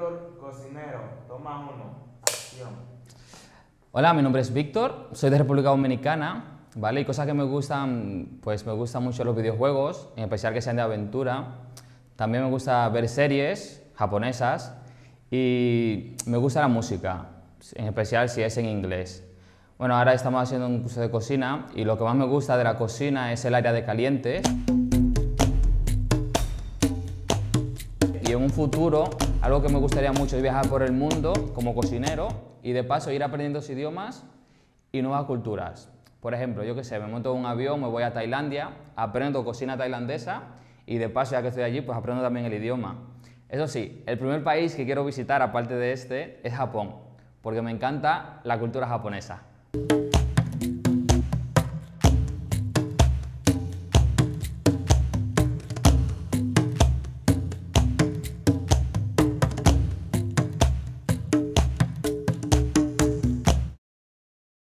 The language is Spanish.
Víctor, cocinero. Toma uno. Acción. Hola, mi nombre es Víctor, soy de República Dominicana, ¿vale? Y cosas que me gustan, pues me gustan mucho los videojuegos, en especial que sean de aventura. También me gusta ver series japonesas y me gusta la música, en especial si es en inglés. Bueno, ahora estamos haciendo un curso de cocina y lo que más me gusta de la cocina es el área de calientes. Y en un futuro, algo que me gustaría mucho es viajar por el mundo como cocinero y de paso ir aprendiendo idiomas y nuevas culturas. Por ejemplo, yo qué sé, me monto en un avión, me voy a Tailandia, aprendo cocina tailandesa y de paso, ya que estoy allí, pues aprendo también el idioma. Eso sí, el primer país que quiero visitar, aparte de este, es Japón, porque me encanta la cultura japonesa.